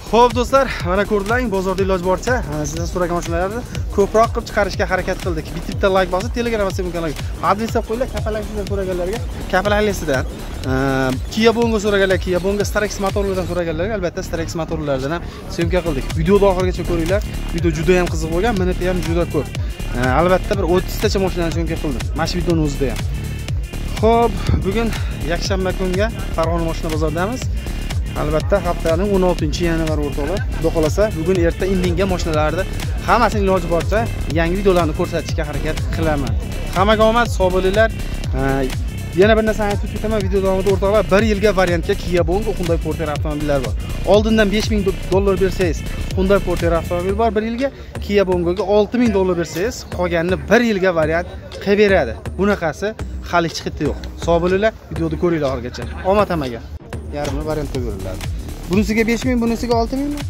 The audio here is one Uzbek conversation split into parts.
Xo'p do'stlar, mana ko'rdinglar, bozorda iloj boricha sizdan so'ragan mashinalarni ko'proq qilib chiqarishga harakat qildik. Bitta like bosib, Telegram va kanalga adres qo'yinglar, kapalaksidan so'raganlarga kapalaklisidan. Kia Bongo so'raganlar, Kia Bongo Starex motorlardan so'raganlarga albatta Starex motorlardan ham syomka qildik. Videoni oxirigacha ko'ringlar. Video juda ham qiziq bo'lgan, miniti ham juda ko'p. Albatta bir 30 tacha mashinani syomka qildim. Mana shu videoning o'zida ham. Xo'p, bugun yakshanba kunga Farg'ona mashina bozoridamiz. Albatta haftaning 16-yanvar o'rtoqlar. Xudo xolasa bugun erta indinga mashinalarni hammasini iloji boricha yangi videolarni ko'rsatishga harakat qilaman. Hammaga omad, sog' bo'linglar. Yana bir narsani aytib ketaman, video davomida o'rtoqlar, 1 yilga variantga Kia Bongo Hyundai Porter avtomobillar bor. Oldindan $5000 bersangiz, Hyundai Porter avtomobil bor 1 yilga, Kia Bongoga $6000 bersangiz, qolganini 1 yilga variant qilib beradi. Bunaqasi hali hech qayerda yo'q. Sog' bo'linglar, videoni ko'ringlar oxirigacha. Omad hammaga. Yarmini variant qo'yib beriladi. Bunisiga 5000, bunisiga 6000 mi?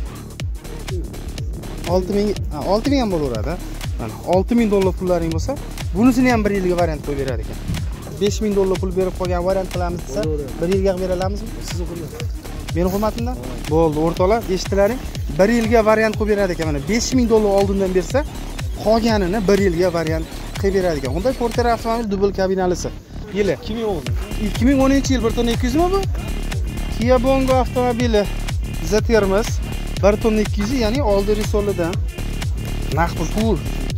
6000 ham bo'laveradi. Mana $6000 pullaring bo'lsa, bunisini ham 1 yilga variant qo'yib beradi ekan. $5000 pul berib qolgan variant qilamiz desa, 1 yilga qilib beralamizmi? Sizni hurmat. Meni hurmatimdan? Bo'ldi, o'rtoqlar, eshitdilaring? 1 yilga variant qo'yib beradi ekan. Mana $5000 oldindan bersa, qolganini 1 yilga variant qilib beradi ekan. Hyundai Porter avtomobil dubl kabinalisi. Yili 2010-yil 1 tonna 200 mi bu? Kia Bongo avtomobili Zatermiz 1 tonna 200, ya'ni oldi risolidan naqd pul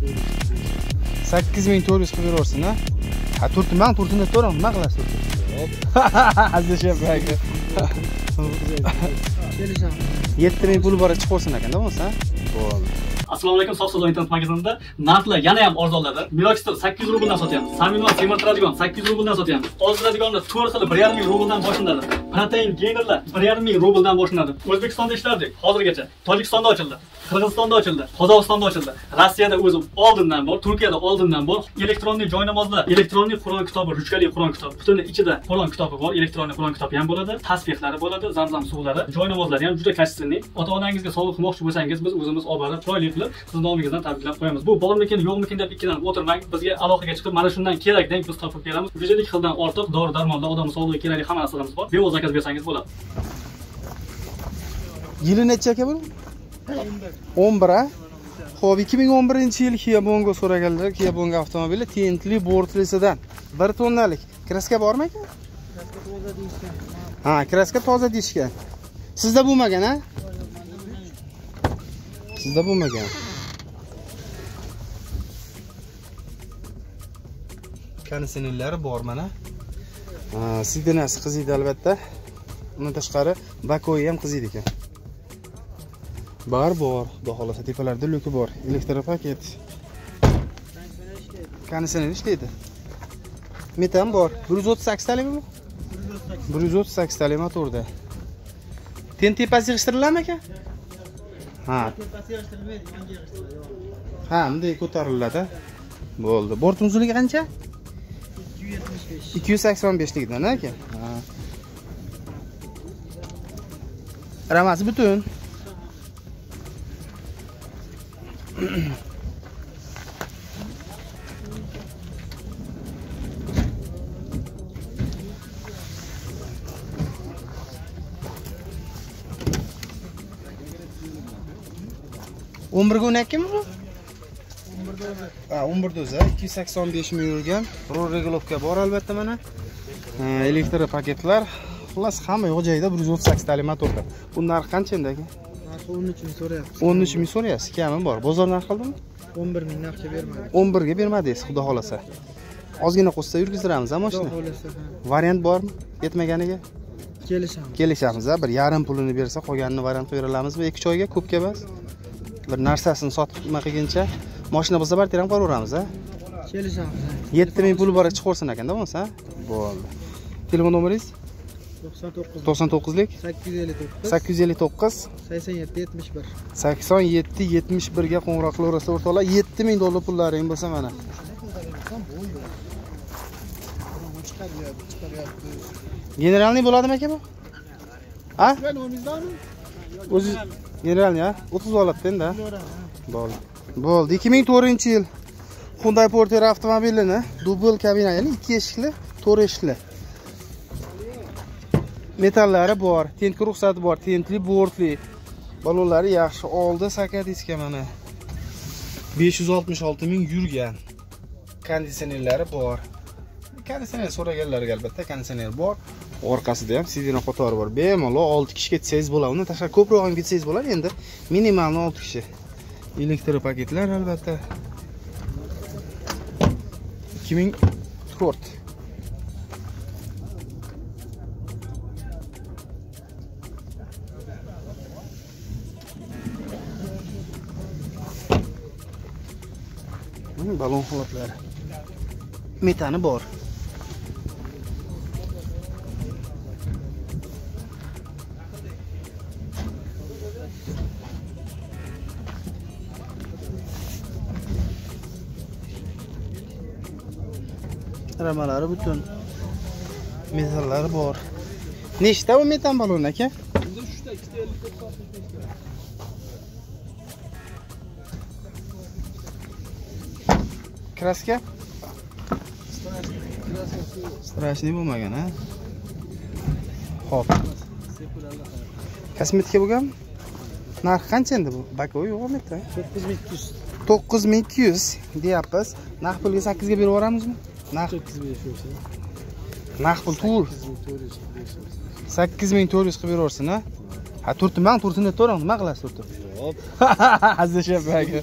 8400 qilib berarsin, ha? Ha, turtman, turtini to'ram, nima qilasiz? Hop. Azizlashib aka. 7000 pul bor chiqarsin ekanda bo'lsa. Bo'ldi. Assalomu alaykum, So'z internet magazinida narxlar yana ham arzonladi. Milokster 800 rubldan sotyapmiz. Saminova semirtiradigan 800 rubldan sotyapmiz. Ozdiradiganlar 4 xili 1,5 rubldan boshlanadi. Protein geynerlar 1,5 rubldan boshlanadi. O'zbekistonda ishlardik hozirgacha. Tojikistonda ochildi. Qirg'izistonda ochildi, Qozog'istonda ochildi. Rossiyada o'zi oldindan bor, Turkiyada oldindan bor. Elektronlik joynamozlar, elektronlik Qur'on kitobi, ruchkali Qur'on kitobi. Butun ichida Qur'on kitobi bor, elektronlik Qur'on kitobi ham bo'ladi, tasbehlar bo'ladi, zamzam suvlari, joynamozlari ham juda kachistli. Ota-onangizga sovg'a qilmoqchi bo'lsangiz, biz o'zimiz olib borib, chiroyli qilib, siz nomingizdan tabriklab qo'yamiz. Bu bormikin, yo'qmikin deb ikkilanib o'tirmang. Bizga aloqaga chiqib, mana shundan kerak deng biz topib beramiz. 150 xildan ortiq dori-darmonlar, odam sog'lig'iga kerakli hamma narsalarimiz bor. Bevoz zakaz bersangiz bo'ladi. Yili necha aka bu? 11 ha? Xo'p, 2011-yil Kia Bongo so'raganlar, Kia Bongo avtomobili tentli bortlisidan 1 tonnalik. Kraska bormi aka? Kraska toza deyishgan. Ha, kraska toza deyishgan. Sizda bo'lmagan, ha? Sizda bo'lmagan. Konditsionerlari bor mana. Sidinasi qiziydi albatta. Undan tashqari bakoyi ham qiziydi ekan. Bor, xudo xolasa tepalarda luki bor. Elektropaket. Konditsioner ishlaydi. Metan bor. 138 talik mi? 138 talik motorda. Tepasi yig'ishtiriladimi aka? Ha. Tepasi yig'ishtirilmaydi, yangi yig'ishtiriladi. Ha, bunday ko'tariladi. Bo'ldi. Bort uzunligi qancha? 275. 285 likdan aka. Ha. Ramasi butun. Umrga 12 mi bu? 11 doza, 285 ming yurgan. Rol regulovka bor albatta mana. Elektr paketlar, xullas hamma yo'q joyda 138 talik motorda. Bu narx qancha endi aka? Narxi 13 ming so'rayapsiz. 13 ming so'rayapsiz, kami bor. Bozor narxi qildimi? 11 ming narxga bermadi. 11 ga bermadingiz, xudo xolasa. Ozgina qo'shsa yurgizdiramiz, ha mashina. Xudo xolasa. Variant bormi? Yetmaganiga kelishamiz, ha. 1,5 pulini bersa, qolganini variant qilib beramizmi? 2 choyga ko'pga emas. Bir narsasini sotib nima qilguncha, mashina bo'lsa barter ham qolaveramiz, ha. Kelishamiz. 7000 pul bor chiqarsin ekanda bo'lsa, bo'ldi. Telefon nomeringiz? 99lik 859 87 71 ga qo'ng'iroq qilaverasizlar o'rtoqlar. $7000 pullaring bo'lsa mana. Generalniy bo'ladimi aka bu? Ha? O'zi generalniy, ha? 30 oladida endi, ha? Bo'ldi. Bo'ldi. 2004-yil Hyundai Porter avtomobilini dubl kabina, ya'ni 2 eshikli, 4 eshikli. Metallari bor, tentga ruxsati bor, tentli, bortli. Balonlari yaxshi. Oldi saka diska mana. 566 ming yurgan. Konditsionerlari bor. Konditsioner so'raganlarga albatta konditsioner bor. Orqasida ham sidina qatori bor. Bemalol 6 kishi ketsangiz bo'ladi. Undan tashqari ko'proq ham ketsangiz bo'ladi. Endi minimalni 6 kishi. Elektr paketlar albatta. 2004. Balon holatlari. Metani bor. Ramalari butun. Metallari bor. Nechta bu metan balon aka? Bunda 3 ta, 2 ta 54 Kraska? Strashniy bo'lmagan, ha? Xo'p. Kosmetika bo'lgan? Narx qancha endi bu? Bakovoy yo'qmi? 9200. 9200 deyapmiz. Naqd pulga 8 ga berib yuboramizmi? Naqd 8500 bo'lsa. naqd pul tur. 8400 qilib beraversin, ha? Ha, turtdim, men turtini to'ram, nima qilasiz turtib? Hop. Azizlashyapman aka.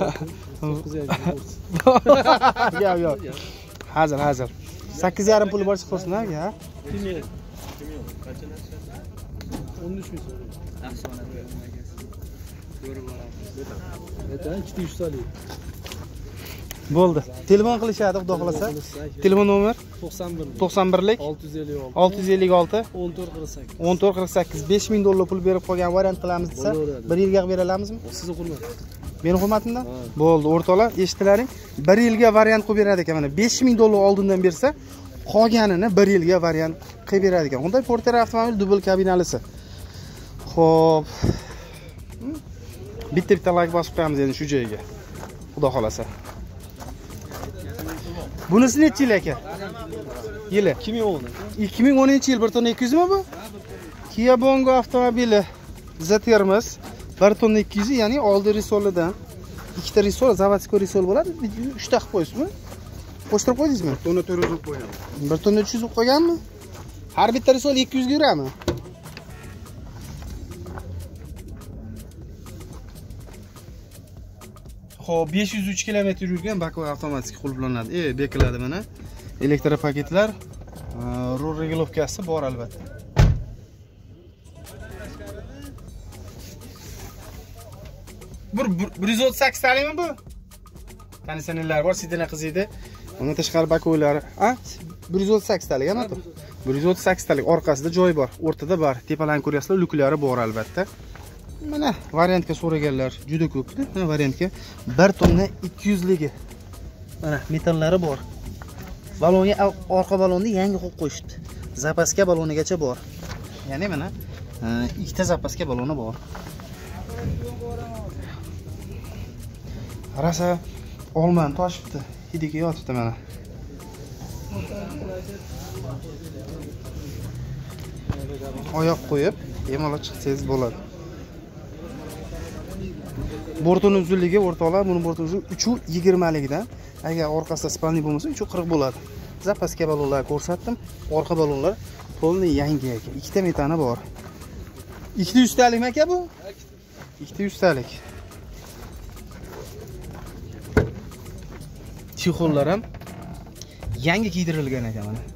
900. Yo'q. Hazır. 8,5 puli bor chiqsin, ha? Kim yer? Qancha narsa? 13 ming so'raydi. Afsona ko'rib boramiz. Metan 200 so'raydi. Bo'ldi. Telefon qilishadi, xudo xolasa. Telefon nomer 91lik 656 1448 5000 dollar pul berib qolgan variant qilamiz desa, 1 yilga berib beramizmi? Sizni hurmat. Meni hurmatimdan? Bo'ldi, o'rtoqlar, eshitdilaring. 1 yilga variant qilib beradi ekan. Mana 5000 dollar oldindan bersa, qolganini 1 yilga variant qilib beradi ekan. Unda Porter avtomobil dubl kabinalisi. Xo'p. Bitta like bosib qo'yamiz endi shu joyga. Xudo xolasa. Bunisi necha yil aka? Yili 2010-yil 1 tonna 200 mi bu? Kia Bongo avtomobili biza termiz 1 tonna 200, ya'ni oldi risolidan 2 ta risol, zavodskiy risol bo'ladi. 3 ta qilib qo'ysizmi? Qo'shtirib qo'ydingizmi? 1 tonna 400 qilib qo'ygan. 1 tonna 300 qilib qo'yganmi? Har bitta risol 200 ga yurami? Xo'p, 503 kilometr yurgan Bakovoy avtomatik qulflanadi. Bekiladi mana. Elektr paketlar, rul regulovkasi bor albatta. Bir 138 talimi bu? Konditsionerlar bor, sidina qiziydi. Undan tashqari Bakovoylari, ha? 138 talik, ha, motor. 138 talik, orqasida joy bor, o'rtada bor. Tepalarni ko'ryapsizlar, luklari bor albatta. Mana variantga so'raganlar juda ko'p-da. Mana variantga 1 tonna 200 ligi. Mana metallari bor. Balonga orqa balonni yangi qo'yib qo'yishdi. Zapaska balonigacha bor. Ya'ni mana ikkita zapaska baloni bor. Rasa olman toshibdi. Hidiga yotibdi mana. Oyoq qo'yib, bemalol chiqsangiz bo'ladi. Bortning uzunligi o'rtoqlar, buni bortning uzunligi 320 ligidan. Agar orqasida spalni bo'lmasa 340 bo'ladi. Zapaska balonlar ko'rsatdim. Orqa balonlar to'liq yangi aka. Ikkita metani bor. 200 talikmi aka bu? 200 talik. Chexollar ham yangi kiydirilgan ekan mana.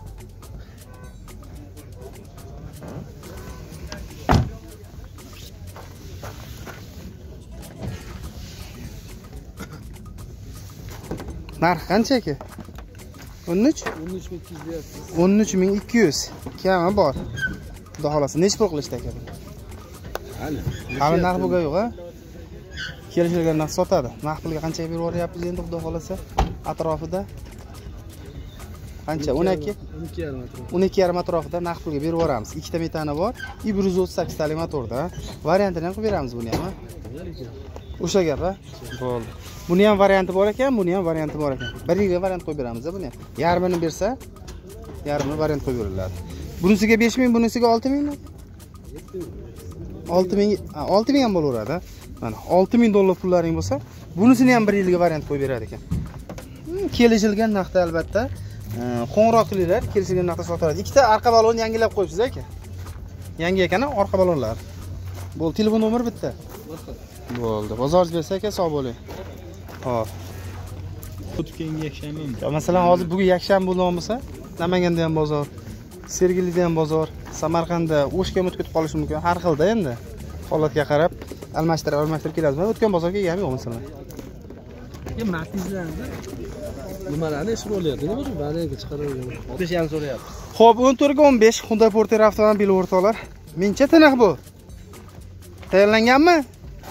Narx qancha aka? 13? 13200 deyapsiz. 13200. Kami bor. Xudo xolasa necha pul qilishdi aka? Hali narx bo'lgan yo'q, ha? Kelishilgan narx sotadi. Narx pulga qanchaga berib yuboryapmiz endi xudo xolasa? Atrofida qancha? 12? 12,5 atrofida. 12,5 atrofida narx pulga berib yuboramiz. Ikkita metani bor, 138 talik motorda. Variantini ham qilib beramiz buni ham, ha? O'sha gap, ha? Bo'ldi. Buni ham varianti bor ekan, buni ham varianti bor ekan. Bir yilga variant qo'yib beramiz, buni ham. Yarmini bersa, yarmini variant qo'yib beriladi. Bunisiga 5000, bunisiga 6000 mi? 6000 ham bo'laveradi. Mana $6000 pullaring bo'lsa, bunisini ham 1 yilga variant qo'yib berar ekan. Kelishilgan narxda albatta. Qo'ng'iroq qilinglar, kelishilgan narxda sotiladi. Ikkita orqa balonni yangilab qo'yibsiz aka. Yangi ekan orqa balonlar. Bo'ldi, telefon nomeri bitta. Bo'ldi. Bozoringiz bersa aka, sog' bo'ling. Xo'p. O'tgan yakshanba. Masalan, hozir bugun yakshanba bo'lsa, Namanganda ham bozor, Sergelida ham bozor, Samarqandda, O'shga o'tib ketib qolishi mumkin. Har xilda endi. Holatga qarab almashtirib kelamiz. O'tgan bozorga ham yo'q masalan. Matizlarni nimalarni ish bo'lyapti, nima bu baliga chiqaravergan. 15 ham so'rayapti. Xo'p, 14 ga 15 Hyundai Porter avtomobil o'rtoqlar. Mencha tiniq bu. Tayyorlanganmi?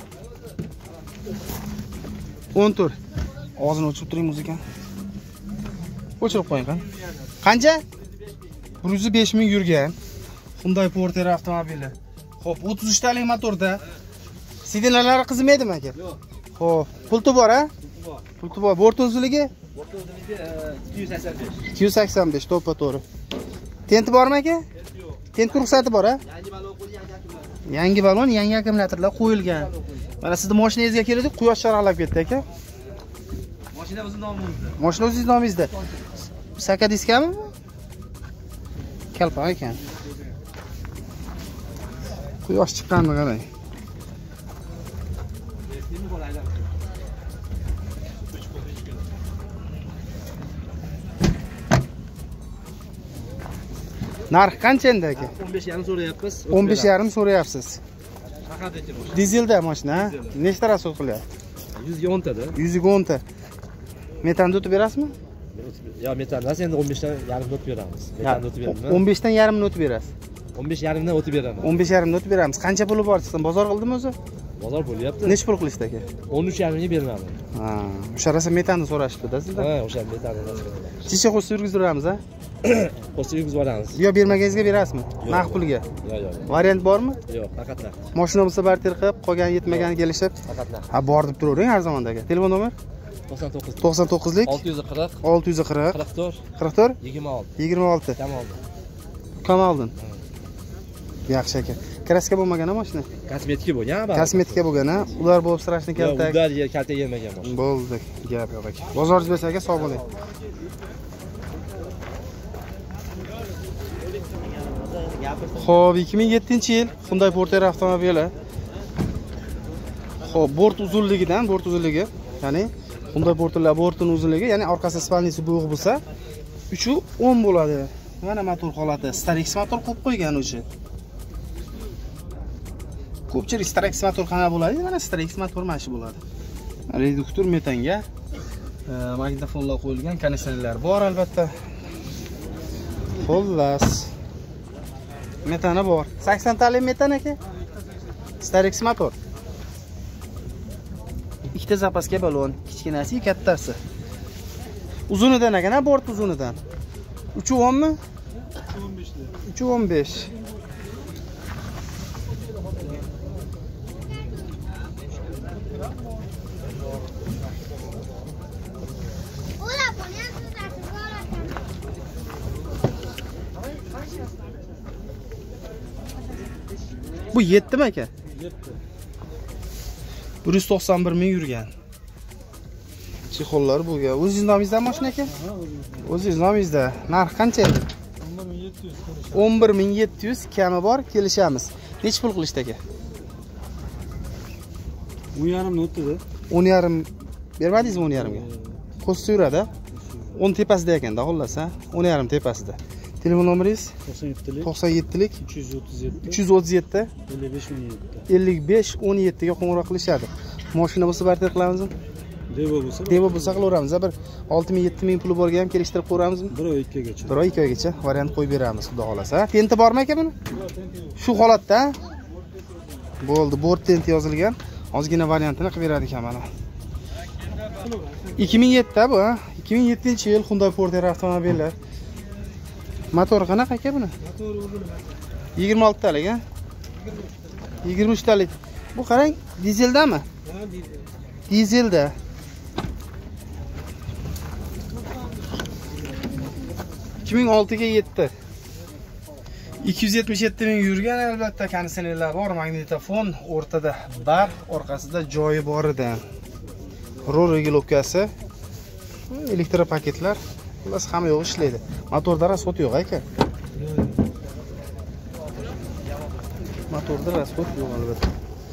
14. Og'zini ochib turing muzika. O'chirib qo'ying qani. Qancha? 105 ming yurgan Hyundai Porter avtomobili. Xo'p, 33 talik motorda. Sidinalari qizimaydimi aka? Yo'q. Xo'p, pulti bor a? Pulti bor. Bort uzunligi? Bort uzunligi 285. 285 to'ppa to'g'ri. Tenti bormi aka? Yo'q. Tent ruxsati bor a? Yangi balon qo'yilgan, yangi akkumulyator. Yangi balon, yangi akkumulyatorlar qo'yilgan. Mana sizning mashinangizga keldik, quyosh charaqlab ketdi aka. Mashina o'zining nomimizda. Mashina o'zingiz nomingizda. Saka diskami? Kalpa ekan. Quyosh chiqqanmi qarang. Narx qancha endi aka? 15,5 so'rayapmiz. 15,5 so'rayapsiz. Faqat aytib. Dizelda mashina, nechta rasxod qilyapti? 110 tada. 110 ta. Metanda o'tib berasizmi? Yo, metandan endi 15 dan yarim o'tib beramiz. Metanda o'tib beramiz. 15 dan yarimni o'tib berasiz. 15,5 dan o'tib beraman. 15,5 dan o'tib beramiz. Qancha puli bor sizdan? Bozor qildimi o'zi? Bozor bo'lyapti. Necha pul qilishdi aka? 13,5 ga bermadim. Ha, o'sha rosa metanda so'rashibdi-da sizdan. Ha, o'sha metandan. Chicha qo'shib yurgizib beramiz, ha? Qo'shib yurgizib boramiz. Yo, bermagangizga berasizmi? Naqd pulga. Yo'q. Variant bormi? Yo'q, faqat naqd. Mashina bo'lsa barter qilib, qolgani yetmagani kelishib. Faqat naqd. Ha, bor deb turavering har zamondagi. Telefon nomer? 99 99lik 640 640 44 44 26 26. Kamoliddin. Yaxshi aka. Kraska bo'lmagan mashina. Kosmetika bo'lgan, bari. Kosmetika bo'lgan, ha? Ular bo'lib strashni kaltak. Ular kaltak yemagan mashina. Bo'ldi. Gap yo'q aka. Bozoringiz bersa aka, sog' bo'ling. Xo'p, 2007-yil Hyundai Porter avtomobili. Xo'p, bort uzunligi, ya'ni Hyundai Porterlar bortining uzunligi, ya'ni orqasi spalnisi bo'g'i bo'lsa, 3.10 bo'ladi. Mana motor holati, Starex motor qo'yib qo'ygan o'zi. Ko'pchilik Starex motor qana bo'ladi? Mana Starex motor mana shu bo'ladi. Reduktor metanga, magnitofonlar qo'yilgan, konditsionerlar bor albatta. Xullas. Metani bor. 80 talik metan aka. Starex motor. Ikkita zapaska balon, kichkinasi, kattasi. Uzunidan ekan, bort uzunidan. 3.10 mi? 3.15. Bu yetdimi aka? Yetdi. 191 ming yurgan. Chexollar bo'lgan. O'zingiz nomingizda mashina aka? O'zingiz nomingizda. Narx qancha edi? 11700 kami bor, kelishamiz. Nech pul qilishdi aka? 10,5 o'tdi-da. 10,5 bermadingizmi 10,5 ga? Qo'shib yuradi. 10 tepasida ekanda, xullas, ha? 10,5 tepasida. Telefon nomeringiz? 97lik 337 55 17 ga qo'ng'iroq qilishadi. Mashina bo'lsa barter qilamizmi? Devo bo'lsa qilaveramiz. Bir 6,000-7,000 puli borga ham kelishtirib qo'yramizmi? 1 oy 2 gacha. 1 oy 2 oygacha variant qo'yib beramiz, xudo xolasa. Tenti bormi aka buni? Shu holatda. Bo'ldi, bort tenti yozilgan. Ozgina variantini qilib beradi ekan mana. 2007 bu, ha? 2007-yil Hyundai Porter avtomobili. Motor qanaqa aka buni? Motor 26 talik, ha? 23 talik. Bu qarang, dizeldami? Ha, dizel. Dizelda. 277 ming yurgan albatta, konditsionerlar bor, magnitofon, o'rtada bar, orqasida joyi bor edi. Rol regulovkasi, elektropaketlar, xullas hamma yo'q ishlaydi. Motorda rasxod yo'q aka. Motorda rasxod yo'q albatta.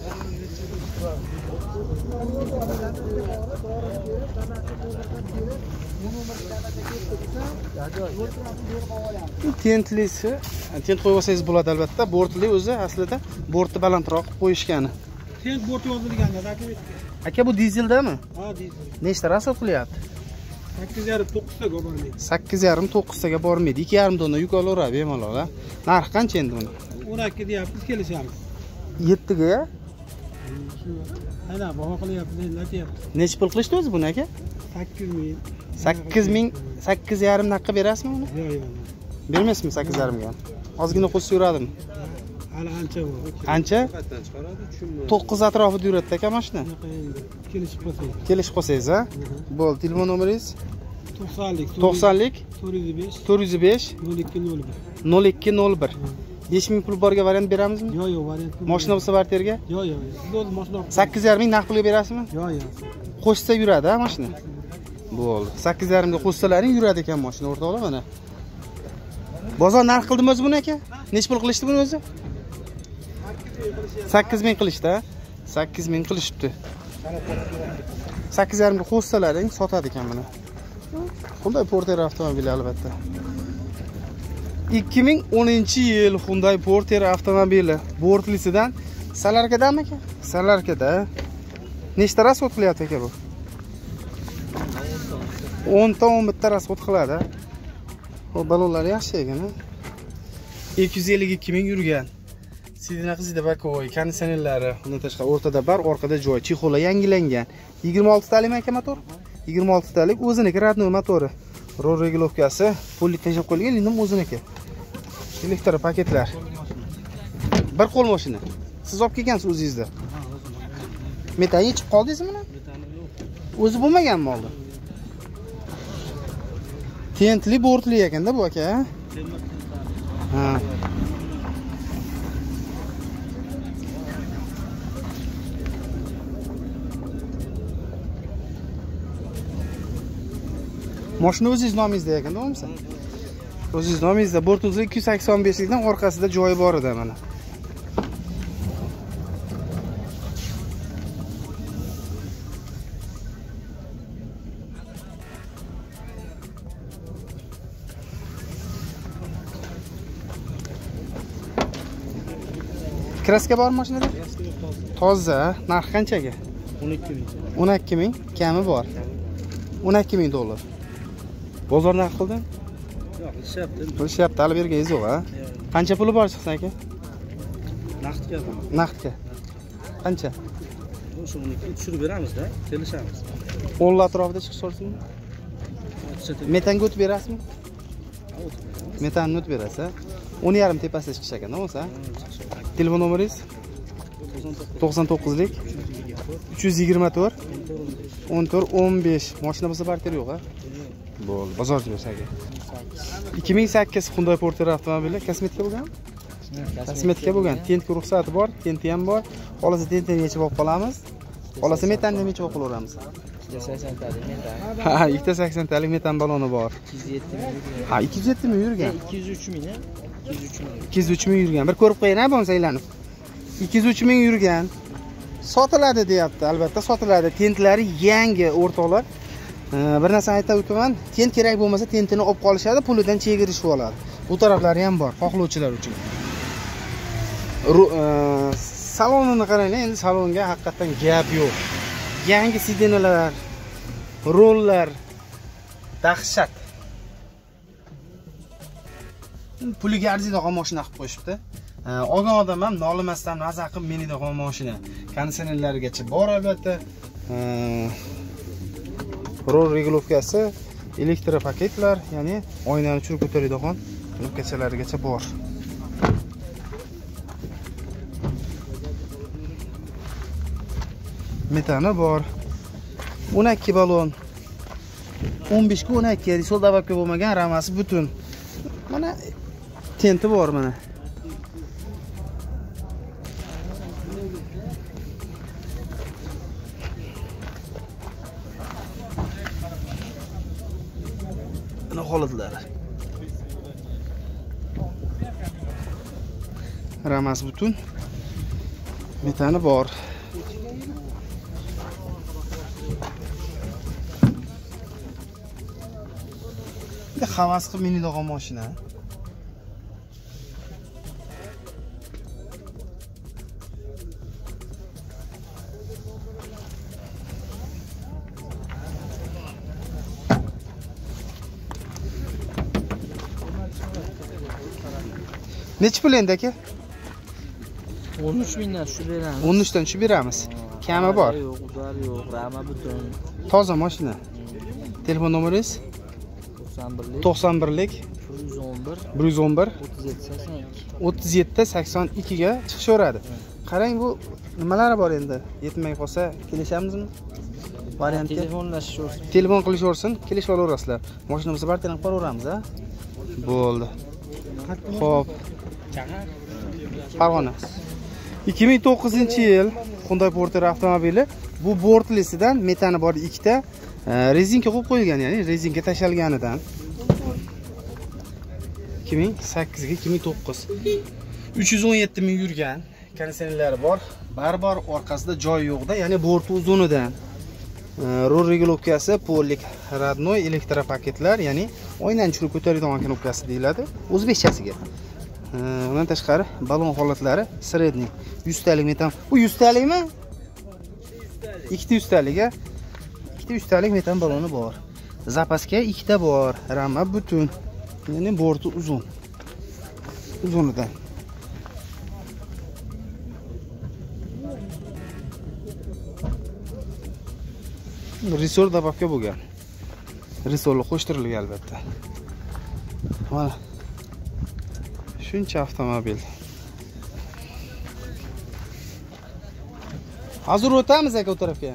Tentlisi, tent qo'yib olsangiz bo'ladi albatta. Bortli o'zi aslida bortni balandroq qo'yishgani. Tent bort yozilgan aka, bu dizeldami? Ha, dizel. Nechta rasxod qilyapti? 8,5-9 taga bormaydi. 8,5-9 taga bormaydi. 2,5 dona yuk olaveradi bemalol. Narxi qancha endi buni? 12 deyapmiz, kelishamiz. 7 ga? Ana, baho qilyapmiz, endi aytyapti. Necha pul qilishdi o'zi buni aka? 8 ming. 8 ming, 8,5 naqqa berasizmi uni? Yo'q. Bermaysizmi 8,5 ga? Ozgina qo'shsa yuradimi? Hali ancha bor. Qancha? 9 atrofida yuradi aka mashina. Kelishib qolsangiz. Kelishib qolsangiz, ha? Bo'ldi, telefon nomeringiz? 90lik. 90lik 405 405 0201. 0201. 5000 pul borga variant beramizmi? Yo'q, variant. Mashina bo'lsa barterga? Yo'q. Siz mashina 8,5 ming naqd pulga berasizmi? Yo'q. Qo'shsa yuradi, ha mashina? Bo'ldi. 8,5 ga qo'shsalaring yuradi ekan mashina o'rtoqlar mana. Bozor narx qildimi o'zi buni aka? Nech pul qilishdi buni o'zi? 8 ming qilishdi, ha? 8 ming qilishibdi. 8,5 ga qo'shsalaring sotadi ekan buni. Hyundai Porter avtomobili albatta. 2010-yil Hyundai Porter avtomobili. Bortlisidan Salarkadami aka? Salarkada. Nechta rasxod qilyapti aka bu? 10 ta 11 ta rasxod qiladi. O balonlar yaxshi ekan, ha? 252 ming yurgan. Sidina qizida bakovoy, konditsionerlari, undan tashqari o'rtada bar, orqada joy, chexola yangilangan. 26 talik aka motor? 26 talik o'ziniki radnoy motori. Rol regulovkasi, pulli tashib qo'yilgan, endi o'ziniki. Elektr paketlar. Bir qo'l mashina. Siz olib kelgansiz o'zingizda. Metan yechib qoldingizmi buni? O'zi bo'lmaganmi oldi? Tentli bortli ekanda bu aka, ha? Mashina o'zingiz nomingizda ekan, to'g'rimi? O'zingiz nomingizda bort uzunligi 285 likdan orqasida joyi bor edi mana. Kraska bor mashinada? Toza. Narxi qanchaga? 12 ming. 12 ming, kami bor. 12 ming dollar. Bozor narx qildi? Yo'q, ishyapti. Qilishyapti, hali berganingiz yo'q, ha? Qancha puli bor chiqsa aka? Naqdga. Naqdga. Qancha? Shuni tushirib beramiz-da, kelishamiz. 10 atrofida chiqsa olsinmi? Metanga o'tib berasizmi? Metanni o'tib berasiz, 10,5 tepasida chiqish ekan, bo'lsa? Telefon nomeringiz? 99lik 324 14 15. Mashina bo'lsa barter yo'q, ha? Bo'ldi, bozorchi bo'lsa aka. 2008 Hyundai Porter avtomobili kosmetika bo'lgan? Kosmetika bo'lgan. Tentga ruxsati bor, tenti ham bor. Qolasa tentni yechib olib qolamiz. Qolasa metanni ham yechib olib qolaveramiz. 80 talik metan. Ha, 280 talik metan baloni bor. 207 ming. Ha, 207 ming yurgan. 203 ming, 203 ming. 203 ming yurgan. Bir ko'rib qo'ying, ha, bo'lmasa aylanib. 203 ming yurgan. Sotiladi deyapti, albatta sotiladi. Tentlari yangi o'rtoqlar. Bir narsa aytib o'taman, tent kerak bo'lmasa tentini olib qolishadi, pulidan chegirishib oladi. Bu taraflari ham bor, xohlovchilar uchun. Salonini qarang, endi salonga haqiqatan gap yo'q. Yangi sidinalar, rollar dahshat. Puliga arziydigan mashina qilib qo'yishibdi. Olgan odam ham nolimasdan maza qilib meniydigan mashina. Konditsionerlarigacha bor albatta. Rol regulovkasi, elektr paketlar, ya'ni oynani tushirib ko'taradigan knopkachalarigacha bor. Metani bor. 12 balon. 15 ga 12 risol dababga bo'lmagan, ramasi butun. Mana tenti bor mana. holatlari. Ramasi butun. Metani bor. Bir havas qilib minilgan mashina. Necha pul endi aka? 13 mingdan tushib beramiz. 13 dan tushib beramiz. Kami bor. Yo'q, udar yo'q, rama butun. Toza mashina. Telefon nomeringiz? 91lik 111 37 82 ga chiqishaveradi. Qarang, bu nimalari bor endi? Yetmay qolsa kelishamizmi? Variantga telefonlashish. Telefon qilishaversin, kelishib olaverasizlar. Mashinamizni bartaraf qilib qo'yaveramiz, ha? Bo'ldi. Xo'p. Farg'ona. 2009-yil Hyundai Porter avtomobili. Bu bortlisidan metani bor ikkita, rezinka qo'yib qo'yilgan, ya'ni rezinka tashalganidan. 2008 ga 2009. 317 ming yurgan. Konditsionerlari bor. Baribir orqasida joy yo'qda, ya'ni borti uzunidan. Rul regulovkasi pollik родной elektropaketlar, ya'ni oynan tushirib ko'taradigan knopkasi deyiladi o'zbekchasiga. Undan tashqari balon holatlari sredniy 100 talik metan. Bu 100 talikmi? 200 talik, ha? 200 talik metan baloni bor. Zapaska ikkita bor, rama butun. Ya'ni borti uzun. Uzunidan. Resor dababga bo'lgan. Resorlar qo'shtirilgan albatta. Mana. Shuncha avtomobil. Hozir o'tamiz aka o tarafga.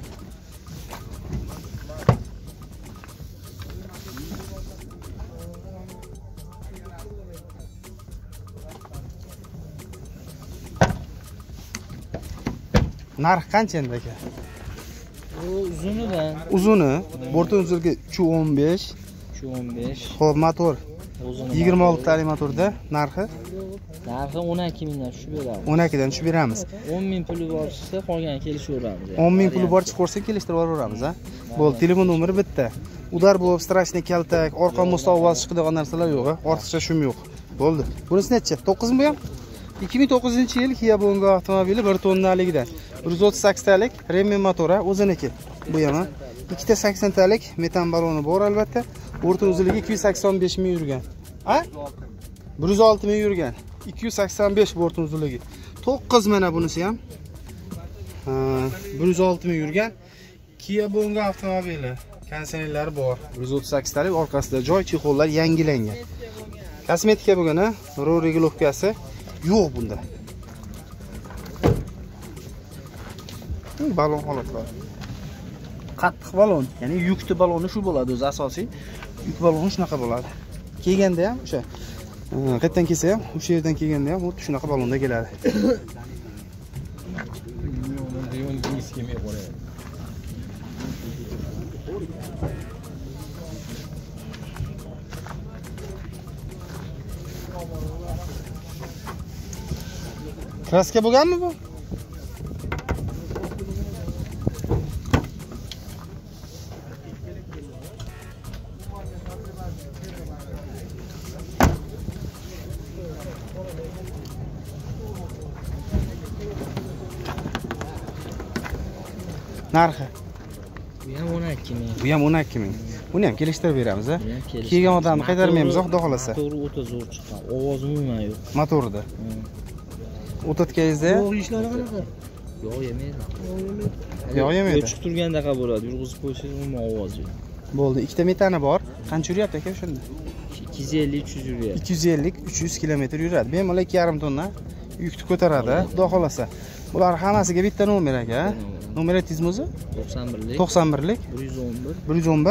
Narx qancha endi aka? Uzunidan. Uzuni, borti uzunligi 315. 315. Xo'p, motor 26 talik motorda narxi? Narxi 12 mingdan tushib beramiz. 12 dan tushib beramiz. 10 ming puli bor chiqsa, qolgani kelishaveramiz. 10 ming puli bor chiqarsa kelishtirib olaveramiz, ha. Bo'ldi, telefon nomeri bitta. Udar bo'lib, strashniy kaltak, orqa mustovoz chiqadigan narsalar yo'q, ha. Ortiqcha shum yo'q. Bo'ldi. Bunisi necha? 9 mi bu ham? 2009-yil Kia Bongo avtomobili 1 tonnaligidan. 138 talik Remen motori o'ziniki. Bu ham ikkita 80 talik metan baloni bor albatta. O'rta uzunligi 285 ming yurgan. Ha? 106 ming yurgan. 285 bo'rtun uzunligi. 9 mana bunisi ham. 106 ming yurgan. Kia Bongo avtomobili. Konditsionerlari bor. 138 talik, orqasida joy, chexollar yangilangan. Kosmetika bo'lgan, ha? Rul regulovkasi yo'q bunda. Balon holatlari. Qattiq balon, ya'ni yukli baloni shu bo'ladi o'zi asosiy. Yuk baloni shunaqa bo'ladi. Kelganda ham o'sha qayerdan kelsa ham, o'sha yerdan kelganda ham xuddi shunaqa balonda keladi. Kraska bo'lganmi bu? Narxi? Bu ham 12 ming. Bu ham 12 ming. Buni ham kelishtirib beramiz, ha. Kelgan odamni qaytarmaymiz, xudo xolasa. Motori o'ta zo'r chiqqan. Ovozi umuman yo'q. Motorida. O'tatganingizda Yo'q, ishlari qanaqa? Yo'q yemaydi. Yo'q yemaydi. O'chib turgandaqa bo'ladi. Yurg'izib qo'ysangiz umuman ovozi yo'q. Bo'ldi, ikkita metani bor. Qancha yuryapti aka shunda? 250-300 yuryapti. 250-300 kilometr yuradi. Bemalol 2,5 tonna yukni ko'taradi, xudo xolasa. Bular hammasiga bitta nomer aka. Nomeringiz o'zi? 91lik 111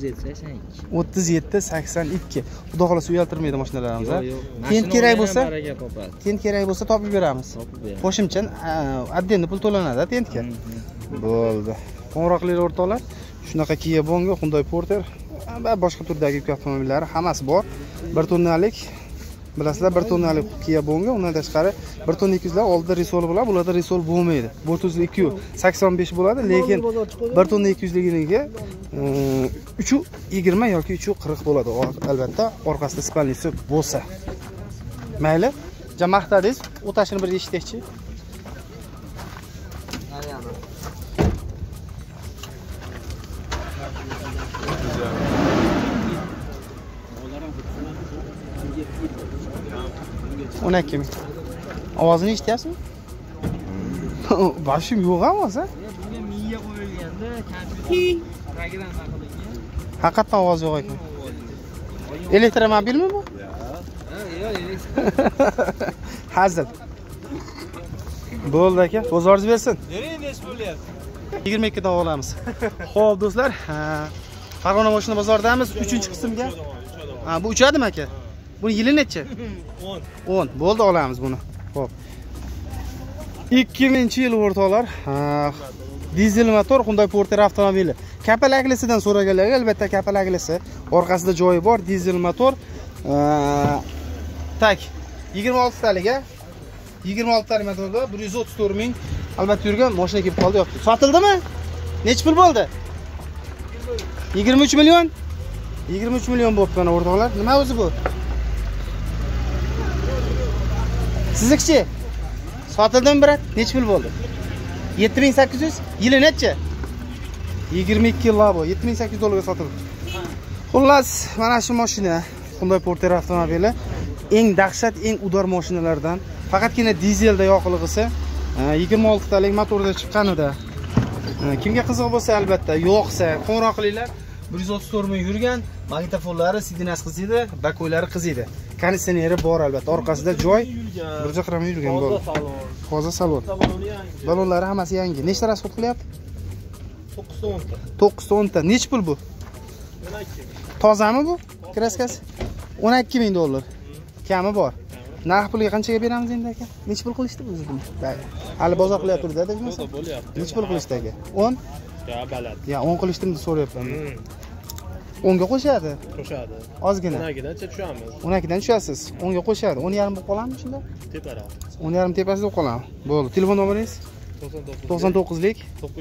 37 82. Xudo xolasa uyaltirmaydi mashinalarimiz, ha. Tent kerak bo'lsa, topib beramiz. Qo'shimcha addenni pul to'lanadi, tentga. Bo'ldi. Qo'ng'iroqlar o'rtoqlar. Shunaqa Kia Bongo, Hyundai Porter va boshqa turdagi yuk avtomobillari hammasi bor. 1 tonnalik bilasizlar, 1 tonnalik Kia Bongo, undan tashqari 1 tonna 200 lar oldida risol bo'ladi, bularda risol bo'lmaydi. Bu 285 bo'ladi, lekin 1 tonna 200 liginiga 320 yoki 340 bo'ladi. Albatta, orqasida spalnisi bo'lsa. Mayli. Maqtadingiz, o'tashini bir eshitaychi. Ona kimi? Ovozini eshityapsizmi? Boshim yo'q ovoz, ha? Bunga miya qo'yilganda kompyuter ragidan qilingan. Haqiqatan ovoz yo'q ekan. Elektromobilmi bu? Hazil. Bo'ldi aka, bozoringiz bersin. Nereye nesh bo'lyapti? 22 dan olamiz. Xo'p do'stlar, Farg'ona mashina bozoridamiz 3-qismga. Ha, bu uchadimi aka? Buni yili necha? 10. Bo'ldi, olamiz buni. Xo'p. 2000-yil o'rtoqlar, dizel motor Hyundai Porter avtomobili. Kapalaklisidan so'raganlarga albatta kapalaklisi, orqasida joyi bor, dizel motor. Tak 26 talik, 26 talik motorda 134 ming albatta yurgan mashina kelib qoldi, yo'q. Sotildimi? Nech pul bo'ldi? 23 million. 23 million bo'pti mana o'rtoqlar. Nima o'zi bu? Sizikchi? Sotildimi brat? Nech pul bo'ldi? 7800. Yili necha? 22 yil bu. 7800 dollarga sotildi. Xullas, mana shu mashina Hyundai Porter avtomobili eng dahshat, eng udor mashinalardan. Faqatgina dizelda yoqilg'isi 26 talik motorda chiqqanida. Kimga qiziq bo'lsa albatta, yo'qsa qo'ng'iroq qilinglar. 134 ming yurgan, magnitofonlari, sidinasi qiziydi, bakoylari qiziydi. Konditsioneri bor albatta, orqasida joy. Burja qiramay yurgan bo'ldi. Toza salon. Balonlari hammasi yangi. Nechta rasxod qilyapti? 910 ta. 910 ta. Nech pul bu? 12. Tozami bu? Kraskasi? 12 ming dollar. Kami bor. Narx pulga qanchaga beramiz endi aka? Nech pul qilishdi o'zi buni? Hali bozor qilyapti-da, degmasa. Bo'lyapti. Nech pul qilishdi aka? 10? Ya balad. Ya 10 qilishdimi deb so'rayapman. 10 ga qo'shadi. Qo'shadi. Ozgina. 12dan tushamiz. 12 dan tushasiz. 10 ga qo'shadi. 10.5 bo'lib qoladimi shunda? Teparoq. 10.5 tepasida bo'lib qoladi. Bo'ldi. Telefon nomeringiz? 99lik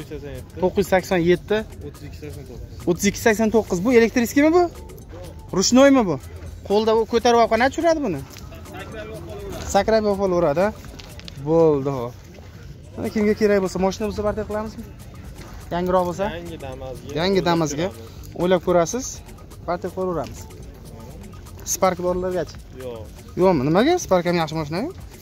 987 3289. Bu elektriskimi bu? Rushnoymi bu? Qo'lda ko'tarib olib qana tushiradi buni? Sakrab olaveradi. Bo'ldi, hop. Mana kimga kerak bo'lsa, mashina bo'lsa barcha qilamizmi? Yangiroq bo'lsa? Yangi Damas'ga o'ylab ko'rasiz, barcha qilaveramiz. Spark borlargacha. Yo'q. Yo'qmi? Nimaga? Spark ham yaxshi mashina-ku.